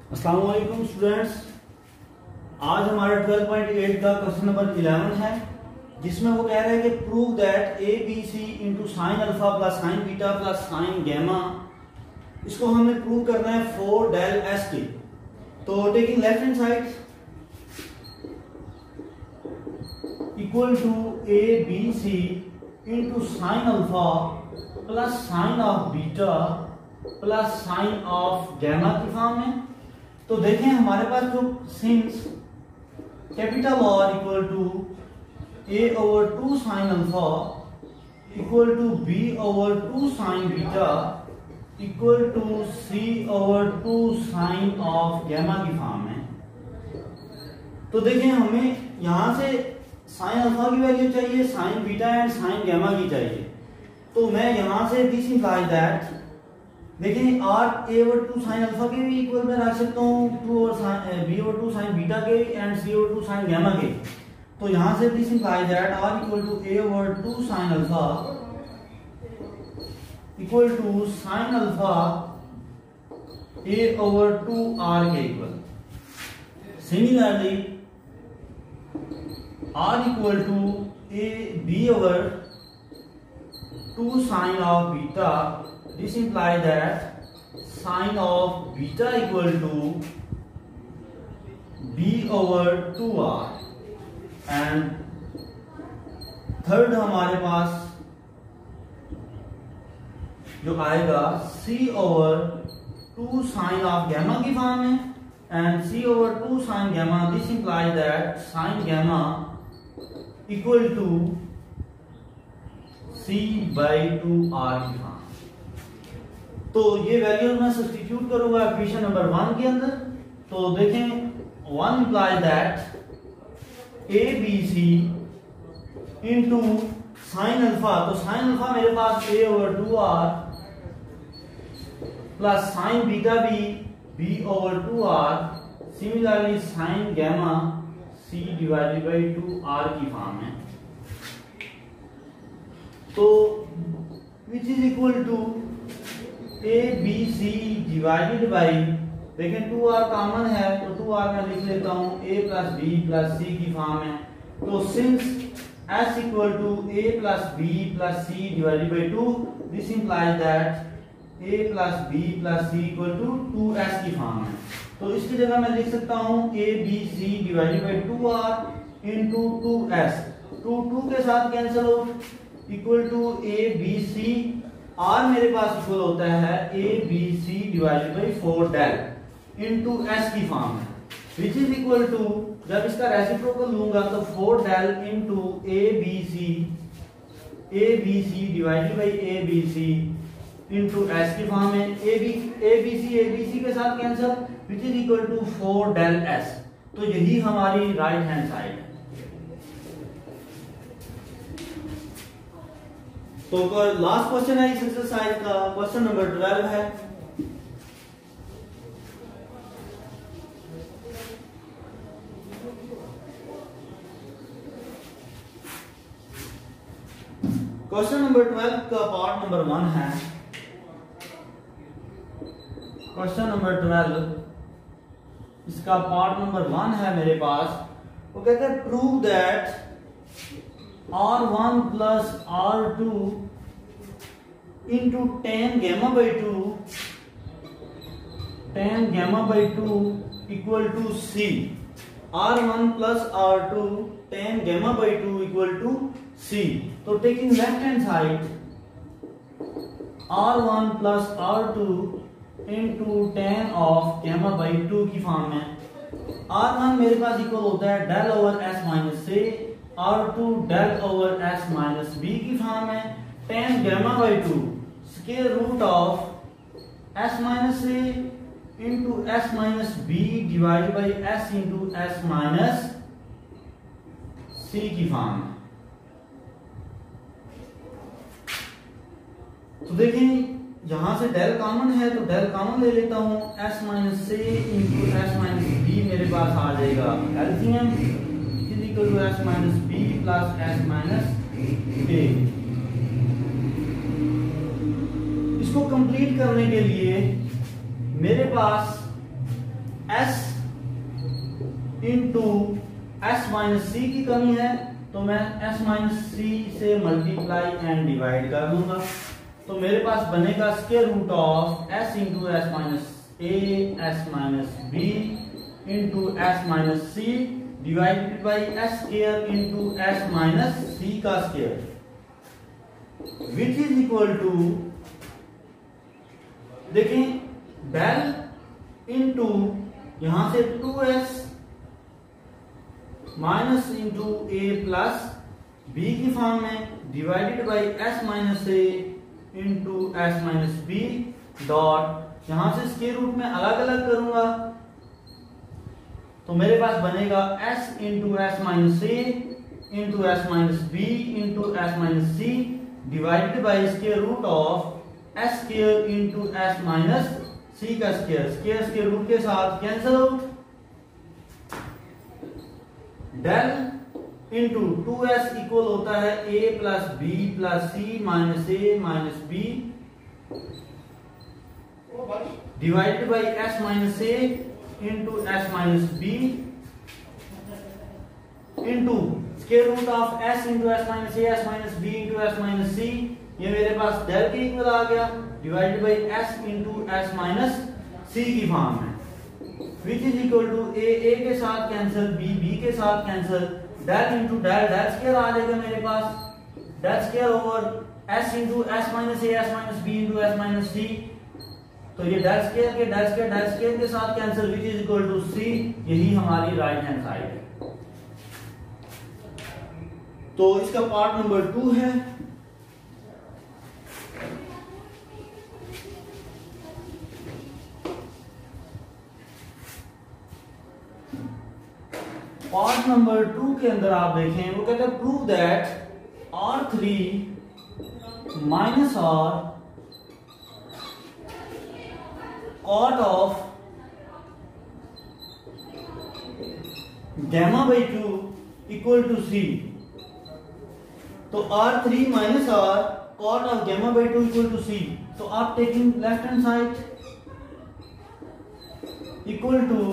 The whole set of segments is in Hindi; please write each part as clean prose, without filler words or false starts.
अस्सलाम वालेकुम स्टूडेंट्स। आज हमारा 12.8 का क्वेश्चन नंबर 11 है, जिसमें वो कह रहे हैं कि prove that A B C into sine alpha plus sine beta plus sine gamma. इसको हमें प्रूव करना है 4 डेल एस टी। तो taking left hand side equal to A B C into sine alpha plus sine of beta plus sine of gamma की फॉर्म में। तो देखें हमारे पास जो since capital R equal to A over 2 sine alpha equal to B over 2 sine beta equal to C over 2 sine of gamma की फॉर्म है। तो देखें हमें यहां से साइन अल्फा की वैल्यू चाहिए, sine beta and sine gamma की चाहिए। तो मैं यहां से दिस इंप्लाइज दैट देखें R A over 2 sine alpha के भी इक्वल में रख सकता हूँ, 2 over B over 2 sine beta के and C over 2 sine gamma के। तो यहां से this implies that R equal to A over 2 sine alpha equal to sine alpha A over 2 R के equal. Similarly R equal to A B over 2 sine of beta. This implies that sine of beta equal to b over 2r and third हमारे पास जो आएगा c over 2 sine of gamma की फॉर्म में and c over 2 sine gamma। This implies that sine gamma equal to c by 2r की फॉर्म। तो ये वैल्यू मैं सब्स्टिट्यूट करूंगा इक्वेशन नंबर 1 के अंदर। तो देखें 1 implies that A B C into sine alpha. तो साइन अल्फा मेरे पास A over 2r plus sine beta भी B over 2r। Similarly sine gamma C divided by 2r की फॉर्म है। तो which is equal to A B C divided by, देखें 2r कॉमन है तो 2r मैं लिख लेता हूं a प्लस बी प्लस सी की फॉर्म है। तो since s equal to a plus B plus C divided by 2, this implies that a plus B plus C equal to 2s की फॉर्म है। तो इसकी जगह मैं लिख सकता हूं a b c divided by 2r into 2s। 2 के साथ cancel out equal to a b c। R मेरे पास इक्वल होता है A B C divided by 4 del into S की फॉर्म है, विच इज इक्वल टू जब इसका रेसिप्रोकल लूंगा तो 4 del into A B C divided by A B C into S की फॉर्म है। ए बी सी के साथ cancel, which is equal to 4 del S. तो यही हमारी राइट हैंड साइड है। तो लास्ट क्वेश्चन है इस एक्सरसाइज का, क्वेश्चन नंबर 12 है। क्वेश्चन नंबर 12 का पार्ट नंबर 1 है। क्वेश्चन नंबर 12 इसका पार्ट नंबर 1 है मेरे पास। वो कहते हैं prove that R1 plus R2 into tan gamma by 2 equal to C। R1 plus R2 tan gamma by 2 equal to C। तो taking left hand side R1 plus R2 into tan of gamma by 2 की फॉर्म में। R1 मेरे पास इक्वल होता है डेल ओवर S माइनस से, R2 del over S minus B की फॉर्म है। tan gamma by 2 square root of S minus से into S minus B divided by S into S minus सी की फॉर्म है। तो देखिए यहां से डेल कॉमन है तो डेल कॉमन ले लेता हूं, S माइनस से इंटू S माइनस बी मेरे पास आ जाएगा LCM equal to S minus B plus S minus A. इसको कंप्लीट करने के लिए मेरे पास s इंटू एस माइनस सी की कमी है, तो मैं s माइनस सी से मल्टीप्लाई एंड डिवाइड कर दूंगा। तो मेरे पास बनेगा square root of s into S minus A S minus B into S minus C divided by S square into S minus C का square, which is equal to, देखें, डेल इंटू यहां से 2s minus into A plus B की फॉर्म में divided by S minus A into S minus B dot, यहां से स्क्वायर रूट में अलग अलग करूंगा तो मेरे पास बनेगा s into S minus A into S minus B into S minus C divided by square root of S square into S minus C का स्क्वायर, स्क्वायर स्क्वायर रूट के साथ cancel out, del into 2s equal होता है a plus B plus C minus A minus B divided by s minus A into S minus B into square root of s into S minus A S minus B into S minus C, ये मेरे पास डेल के इक्वल आ गया, divided by s into S minus सी की फॉर्म है, which is equal to A के साथ कैंसिल, बी के साथ cancel, del into del square आ जाएगा मेरे पास, del square over s into S minus A S minus B into S minus सी, तो ये डेल स्क्वायर के साथ cancel, which is equal to सी, यही हमारी राइट हैंड साइड है। तो इसका पार्ट नंबर 2 है। पार्ट नंबर 2 के अंदर आप देखें, वो कहते हैं prove that R3 minus R cot of gamma by 2 equal to सी। तो R3 minus R cot of gamma by 2 equal to सी, तो आप taking left hand side equal to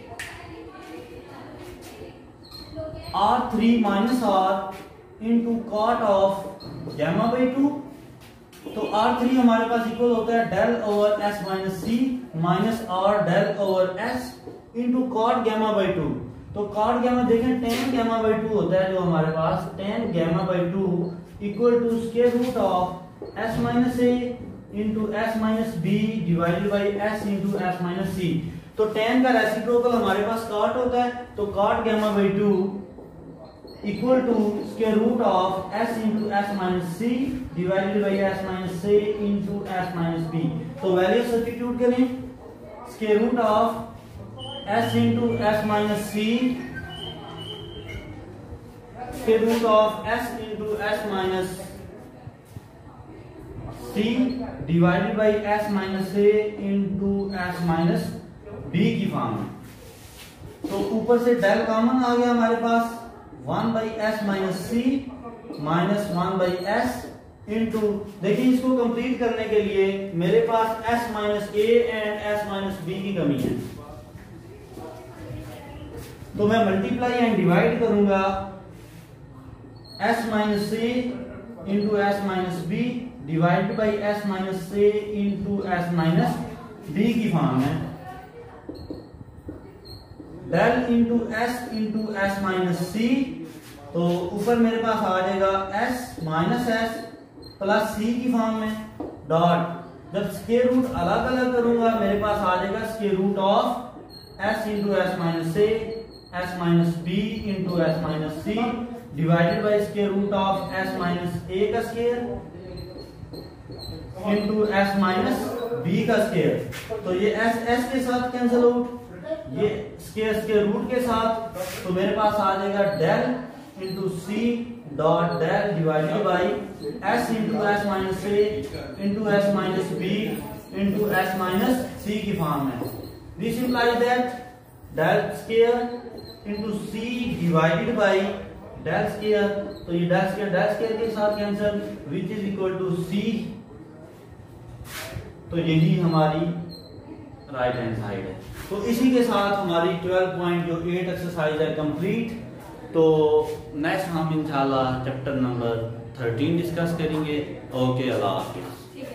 R3 minus R into cot of gamma by 2, तो R3 हमारे पास इक्वल होता है del over S minus C minus R del over S into cot gamma by 2। तो कॉट गैमा देखें tan गैमा बाई 2 होता है जो हमारे पास, tan gamma by 2 equal to square root of S minus A into S minus B divided by S into S minus सी। तो tan का रेसिप्रोकल हमारे पास कॉट होता है, तो cot gamma by 2 equal to square root of s into S minus C divided by S minus A into S minus b. तो वैल्यू सब्स्टिट्यूट करें, square root of s into S minus c square root of s into S minus C divided by S minus A into S minus B की फॉर्म में। तो ऊपर से डेल कॉमन आ गया हमारे पास, 1 by S minus C minus 1 by s into, देखिए इसको कंप्लीट करने के लिए मेरे पास s minus a and s minus B की कमी है, तो मैं मल्टीप्लाई एंड डिवाइड करूंगा s minus A into S minus b divide by s minus A into S minus B की फॉर्म में, डेल इंटू एस माइनस सी। तो ऊपर मेरे पास आ जाएगा s माइनस एस प्लस सी की फॉर्म में डॉट, जब स्क्वायर रूट अलग अलग करूंगा मेरे पास आ जाएगा square root of s into S minus A S minus B into S minus C divided by square root of s minus a का square into S minus b का स्क्वायर। तो ये s के साथ कैंसिल आउट, ये स्क्वायर रूट के साथ, तो मेरे पास आ जाएगा del into c dot del divided by s into S minus A into S minus B into S minus सी की फॉर्म है। This implies that del square into c divided by del square, तो ये डेल स्क्वायर के साथ cancel, which is equal to सी। तो यही हमारी राइट हैंड साइड है। तो इसी के साथ हमारी 12.8 एक्सरसाइज है कंप्लीट। तो नेक्स्ट हम इंशाल्लाह चैप्टर नंबर 13 डिस्कस करेंगे। ओके, अल्लाह हाफिज़।